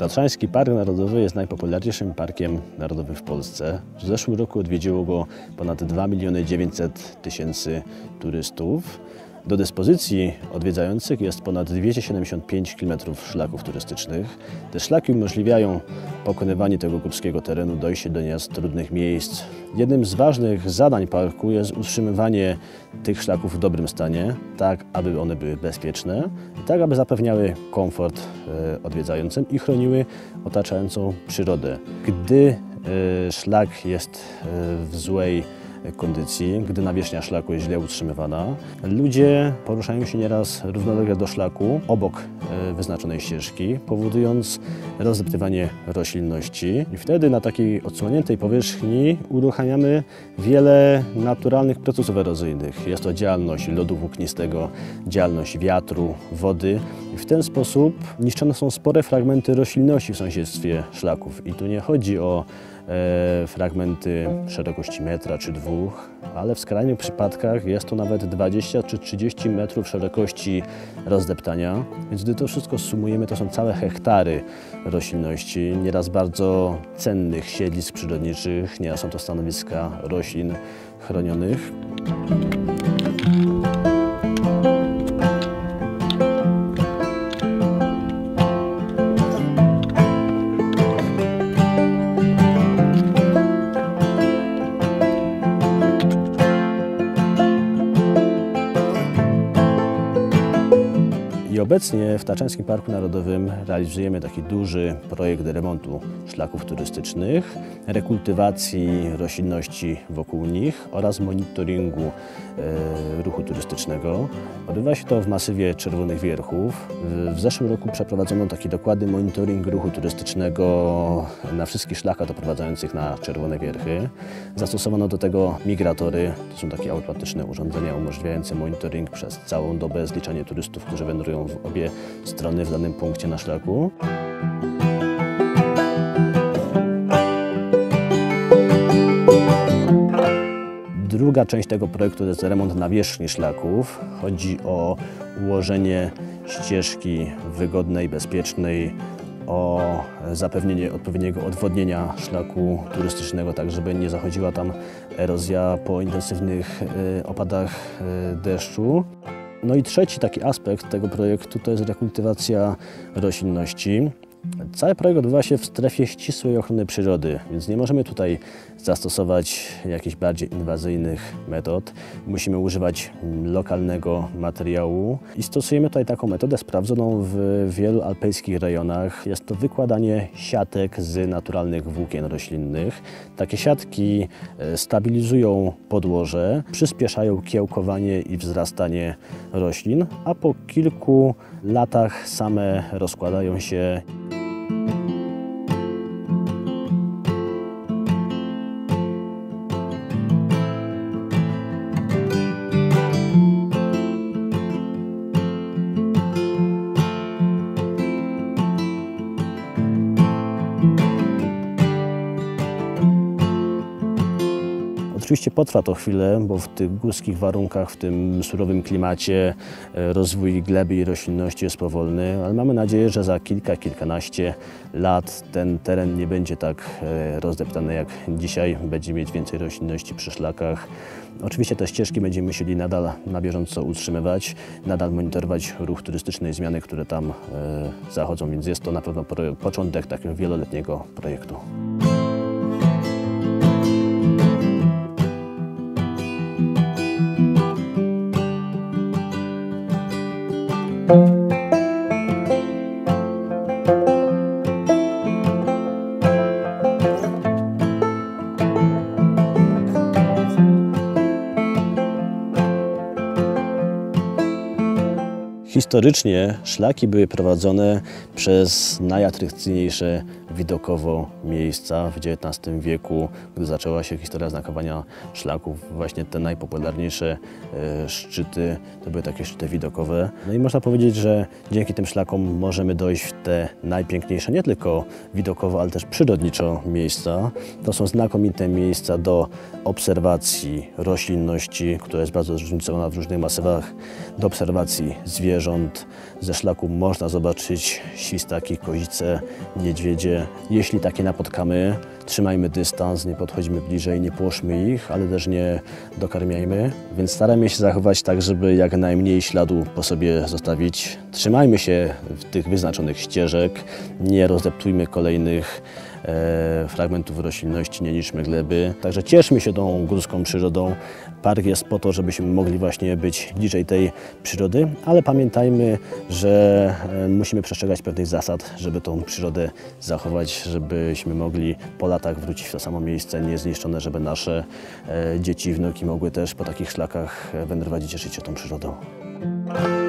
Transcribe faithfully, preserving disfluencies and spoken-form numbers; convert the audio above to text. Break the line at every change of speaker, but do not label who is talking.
Tatrzański Park Narodowy jest najpopularniejszym parkiem narodowym w Polsce. W zeszłym roku odwiedziło go ponad dwa miliony dziewięćset tysięcy turystów. Do dyspozycji odwiedzających jest ponad dwieście siedemdziesiąt pięć kilometrów szlaków turystycznych. Te szlaki umożliwiają pokonywanie tego górskiego terenu, dojście do nieraz trudnych miejsc. Jednym z ważnych zadań parku jest utrzymywanie tych szlaków w dobrym stanie, tak aby one były bezpieczne, tak aby zapewniały komfort odwiedzającym i chroniły otaczającą przyrodę. Gdy szlak jest w złej kondycji, gdy nawierzchnia szlaku jest źle utrzymywana, ludzie poruszają się nieraz równolegle do szlaku, obok wyznaczonej ścieżki, powodując rozdeptywanie roślinności. I wtedy na takiej odsłoniętej powierzchni uruchamiamy wiele naturalnych procesów erozyjnych. Jest to działalność lodu włóknistego, działalność wiatru, wody. I w ten sposób niszczone są spore fragmenty roślinności w sąsiedztwie szlaków. I tu nie chodzi o e, fragmenty szerokości metra czy dwóch, ale w skrajnych przypadkach jest to nawet dwadzieścia czy trzydzieści metrów szerokości rozdeptania. Więc gdy to wszystko sumujemy, to są całe hektary roślinności, nieraz bardzo cennych siedlisk przyrodniczych, nieraz są to stanowiska roślin chronionych. I obecnie w Tatrzańskim Parku Narodowym realizujemy taki duży projekt remontu szlaków turystycznych, rekultywacji roślinności wokół nich oraz monitoringu e, ruchu turystycznego. Odbywa się to w masywie Czerwonych Wierchów. W zeszłym roku przeprowadzono taki dokładny monitoring ruchu turystycznego na wszystkich szlakach doprowadzających na Czerwone Wierchy. Zastosowano do tego migratory, to są takie automatyczne urządzenia umożliwiające monitoring przez całą dobę, zliczanie turystów, którzy wędrują w obie strony w danym punkcie na szlaku. Druga część tego projektu to jest remont nawierzchni szlaków. Chodzi o ułożenie ścieżki wygodnej, bezpiecznej, o zapewnienie odpowiedniego odwodnienia szlaku turystycznego, tak żeby nie zachodziła tam erozja po intensywnych opadach deszczu. No i trzeci taki aspekt tego projektu to jest rekultywacja roślinności. Cały projekt odbywa się w strefie ścisłej ochrony przyrody, więc nie możemy tutaj zastosować jakichś bardziej inwazyjnych metod. Musimy używać lokalnego materiału i stosujemy tutaj taką metodę sprawdzoną w wielu alpejskich rejonach. Jest to wykładanie siatek z naturalnych włókien roślinnych. Takie siatki stabilizują podłoże, przyspieszają kiełkowanie i wzrastanie roślin, a po kilku latach same rozkładają się. Oczywiście potrwa to chwilę, bo w tych górskich warunkach, w tym surowym klimacie rozwój gleby i roślinności jest powolny, ale mamy nadzieję, że za kilka, kilkanaście lat ten teren nie będzie tak rozdeptany jak dzisiaj. Będziemy mieć więcej roślinności przy szlakach. Oczywiście te ścieżki będziemy musieli nadal na bieżąco utrzymywać, nadal monitorować ruch turystyczny i zmiany, które tam zachodzą, więc jest to na pewno początek takiego wieloletniego projektu. Historycznie szlaki były prowadzone przez najatrakcyjniejsze widokowo miejsca w dziewiętnastym wieku, gdy zaczęła się historia znakowania szlaków. Właśnie te najpopularniejsze e, szczyty to były takie szczyty widokowe. No i można powiedzieć, że dzięki tym szlakom możemy dojść w te najpiękniejsze, nie tylko widokowo, ale też przyrodniczo miejsca. To są znakomite miejsca do obserwacji roślinności, która jest bardzo zróżnicowana w różnych masywach, do obserwacji zwierząt. Ze szlaku można zobaczyć świstaki, kozice, niedźwiedzie. Jeśli takie napotkamy, trzymajmy dystans, nie podchodźmy bliżej, nie płoszmy ich, ale też nie dokarmiajmy. Więc starajmy się zachować tak, żeby jak najmniej śladu po sobie zostawić. Trzymajmy się tych wyznaczonych ścieżek, nie rozdeptujmy kolejnych e, fragmentów roślinności, nie niszczmy gleby. Także cieszmy się tą górską przyrodą. Park jest po to, żebyśmy mogli właśnie być bliżej tej przyrody, ale pamiętajmy, że e, musimy przestrzegać pewnych zasad, żeby tą przyrodę zachować, żebyśmy mogli po latach wrócić w to samo miejsce niezniszczone, żeby nasze e, dzieci i wnuki mogły też po takich szlakach wędrować i cieszyć się tą przyrodą.